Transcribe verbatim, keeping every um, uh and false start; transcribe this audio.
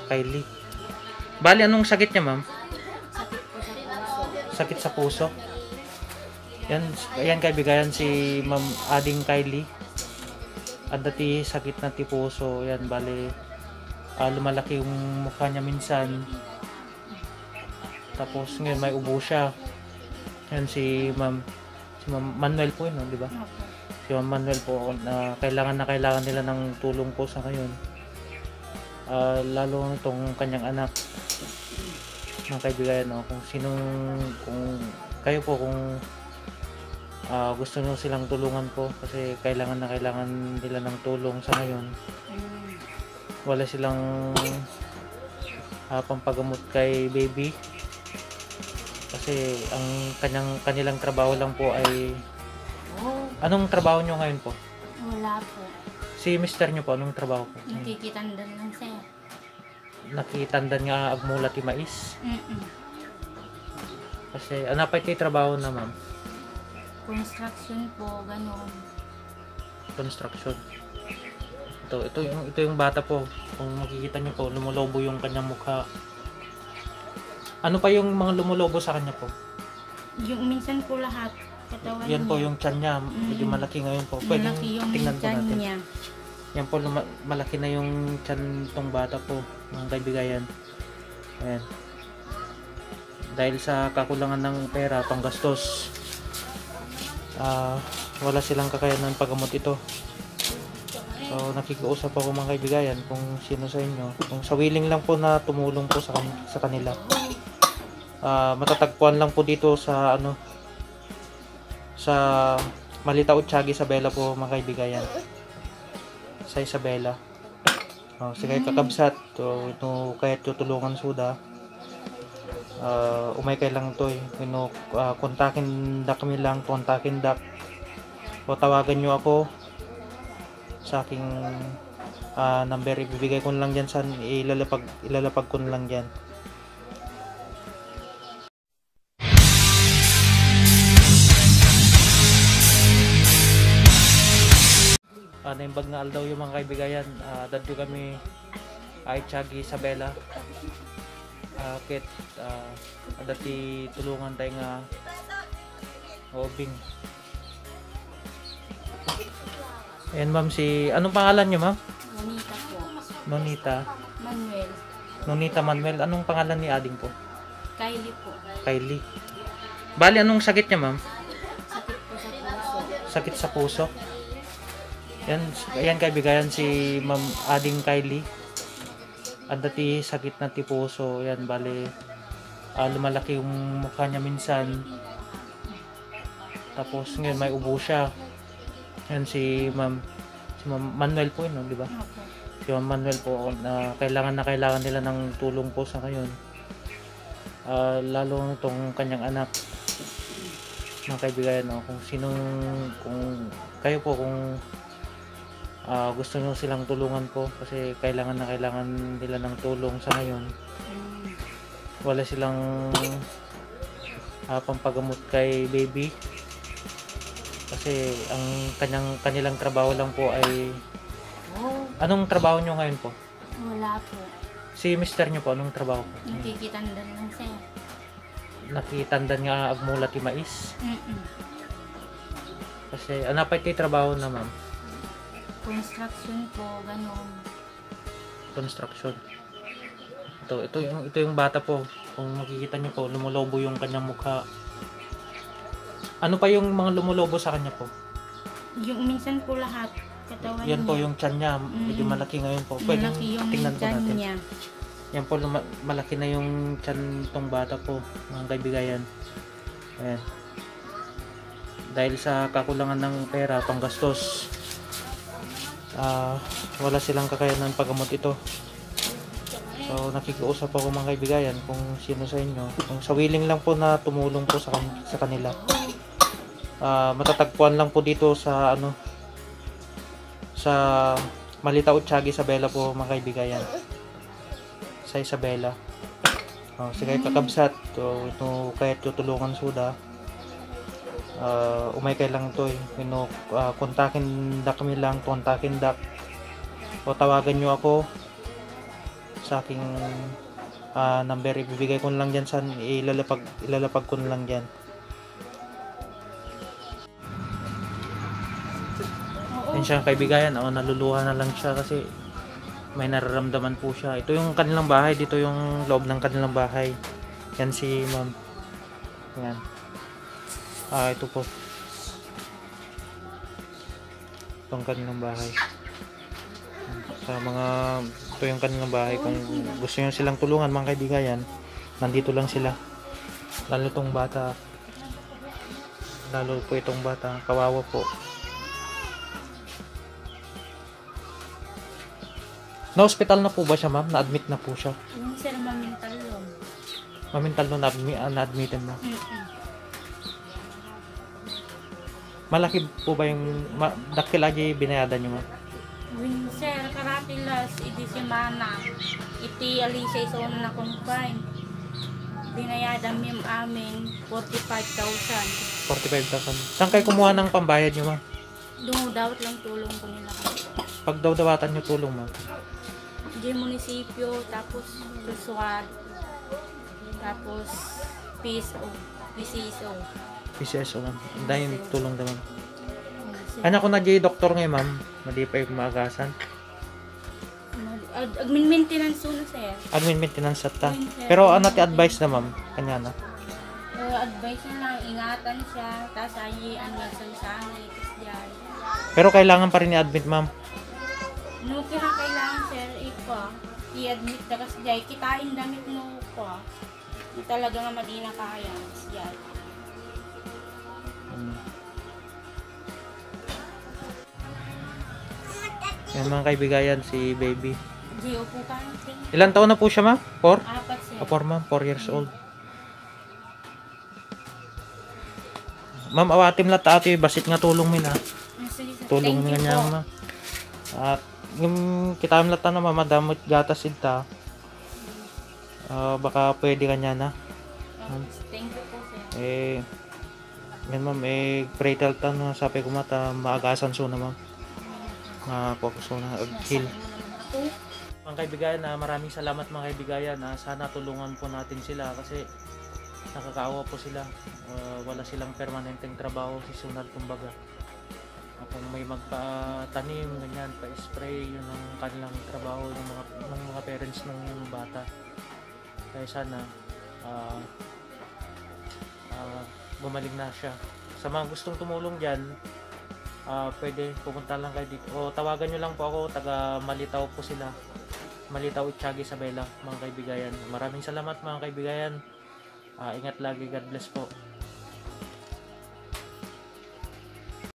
Kylie. Bali, anong sakit niya, ma'am? Sakit po sa puso. Sakit sa puso. Yan, yan kaibigan si Ma'am Ading Kylie. Ang dati sakit na ti puso. Yan, bali, ah, lumalaki yung mukha niya minsan. Tapos ngayon may ubo siya. Yan si Ma'am si Ma'am Manuel po yun, no, di ba? Opo. Si Ma'am Manuel po na kailangan na kailangan nila ng tulong po sa ngayon. Ah, lalo nitong kanyang anak. Mga kaibigan, no, kung sinong kung kayo po kung ah, gusto nyo silang tulungan po kasi kailangan na kailangan nila ng tulong sa ngayon. Mm. Wala silang ah, pampagamot kay baby kasi ang kanyang kanilang trabaho lang po ay Oh, anong trabaho nyo ngayon po? wala po. Si mister nyo po, anong trabaho po? Nakikitandan lang sir. Nakitandan nga agmula ti mais Mm-mm. kasi anapay ti trabaho na, ma'am? Construction po, ganun. Construction. Ito, ito yung ito yung bata po. Kung makikita niyo po, lumulobo yung kanyang mukha. Ano pa yung mga lumulobo sa kanya po? Yung minsan po lahat, katawan Yan po niya. yung tiyan niya, medyo Mm. malaki ngayon po. Pwedeng Malaki yung tingnan po tiyan natin. niya. Yan po, luma- malaki na yung tiyan tong bata po, mga kaibigan. Ayan. Dahil sa kakulangan ng pera, panggastos, ah wala silang kakayanan paggamot ito. So, nakikiusap ako mga kaibigan kung sino sa inyo. Kung sa willing lang po na tumulong po sa, kan- sa kanila. Ah, matatagpuan lang po dito sa ano sa Malita Utiagi, Isabela po mga kaibigan. Sa Isabela. Oh, sige kakabsat. So, ito kaya tutulungan suda. Uh, umay kay lang to eh. Ino, uh, kontakin da kami lang, kontakin da. O tawagan nyo ako sa aking uh, number. Ibibigay ko na lang dyan sa ilalapag, ilalapag ko na lang dyan. Uh, naimbag na aldaw yung mga kaibigan. Uh, dadyo kami ay Tiagi Isabela. Uh, kit uh, dati tulungan tayo nga obing. Ayan, ma'am, si anong pangalan niyo, ma'am? Nonita po. Nonita. Manuel. Nonita Manuel. Anong pangalan ni Ading po? Kylie po. Kylie. Bali, anong sakit niya, ma'am? Sakit po sa puso. Sakit sa puso. Yan, ayan kaibigan si Ma'am Ading Kylie. Ang dati sakit na ti puso. Yan, bali, ah, lumalaki yung mukha niya minsan. Tapos ngayon may ubo siya. Yan si Ma'am si Ma'am Manuel po yun, no, di ba? Opo. Si Ma'am Manuel po na kailangan na kailangan nila ng tulong po sa ngayon. Ah, lalo nitong kanyang anak. Mga kaibigan, no, kung sinong kung kayo po kung ah, gusto nyo silang tulungan po kasi kailangan na kailangan nila ng tulong sa ngayon. Mm. Wala silang ah, pampagamot kay baby kasi ang kanyang kanilang trabaho lang po ay Oh, anong trabaho nyo ngayon po? wala po. Si mister nyo po, anong trabaho po? Nakikitandan lang sir. Nakitandan nga agmula ti mais Mm-mm. kasi anapay ti trabaho na, ma'am? Construction po, ganun. Construction. Ito, ito yung ito yung bata po. Kung makikita niyo po, lumulobo yung kanyang mukha. Ano pa yung mga lumulobo sa kanya po? Yung minsan po lahat, katawan Yan po niya. yung tiyan niya, medyo Mm. malaki ngayon po. Pwedeng Malaki yung tingnan po tiyan natin. niya. Yan po, luma- malaki na yung tiyan tong bata po, mga kaibigan. Ayan. Dahil sa kakulangan ng pera, panggastos, ah wala silang kakayanan paggamot ito. So, nakikiusap ako mga kaibigan kung sino sa inyo. Kung sa willing lang po na tumulong po sa, kan- sa kanila. Ah, matatagpuan lang po dito sa ano sa Malita Utiagi, Isabela po mga kaibigan. Sa Isabela. Oh, sige kakabsat. So, ito kaya tutulungan suda. Uh, umay kay lang to eh. Ino, uh, kontakin da kami lang, kontakin da. O tawagan nyo ako sa aking ah, number. Ibibigay ko na lang dyan sa ilalapag, ilalapag ko na lang dyan. Oo. Yan siya kaibigan, oh, naluluha na lang siya kasi may nararamdaman po siya. Ito yung kanilang bahay, dito yung loob ng kanilang bahay. Yan si ma'am. Yan. Ah, ito po. Itong kanilang bahay. Sa mga, ito yung kanilang bahay. Kung gusto nyo silang tulungan mga kaibigan, nandito lang sila. Lalo itong bata. Lalo po itong bata. Kawawa po. Na-hospital na po ba siya, ma'am? Na-admit na po siya. Yung sir, mamintal yun. Mamintal no na-admit, uh, na-admitin mo. Mm-mm. Malaki po ba yung ma, dakil aja binayadan niyo, ma'am? Win sir, karatilas, iti semana. Iti alisay sa una na confine. Binayadan mi amin forty-five thousand. forty-five thousand. Saan kayo kumuha ng pambayad niyo, ma'am? Dumudawat lang tulong ko nila. Pag daw dawatan niyo tulong, ma'am. Di munisipyo, tapos Luswad, tapos P S O, P C S O. P C S O, ma'am. Ang dahil tulong daw, ma'am. Kanya ko na di doktor ngayon, ma'am. Madi pa yung maagasan. Ad- Admin maintenance na sir. Admin maintenance at ta. Yun, sir. Pero ano ti advice na, ma'am? Kanya na. Uh, advice na lang, ingatan siya, tapos ay ang nagsasangi, tapos diyan. Pero kailangan pa rin i-admit, ma'am. No, kaya kailangan sir, ipa, i-admit na kasi diyan, kitain damit mo pa. Di talaga nga madi na kaya, tapos diyan. Hmm. Yan mga kaibigan, si baby. Di, upo ka na, sir. Ilan taon na po siya, ma'am? Four? Apat sir. Ah, four, ma'am. Four years old. Ma'am, awatim lang tayo. Basit nga tulong min, ha. Ah, sige, sir. Tulong Thank nga you niya, po. ma'am. At yung kita mo lang na mamadamot gatas ita. Ah, baka pwede kanya na. Ah, thank you po sir. Eh, yan ma'am, eh, pray tal tan no, sabi ko mata, maagasan so na ma'am. Makakuso na, heal. Ako, Mga kaibigan, na maraming salamat mga kaibigan na sana tulungan po natin sila kasi nakakaawa po sila. Uh, wala silang permanenteng trabaho, sisunod kumbaga. Uh, kung may magpatanim, ganyan, pa-spray, yun ang kanilang trabaho ng mga, ng mga parents ng bata. Kaya sana uh, uh, gumaling na siya. Sa mga gustong tumulong dyan, uh, pwede pumunta lang kayo dito. O tawagan nyo lang po ako, taga Malitaw po sila. Malitaw Itchagi Isabela, mga kaibigan. Maraming salamat mga kaibigan. Uh, ingat lagi, God bless po.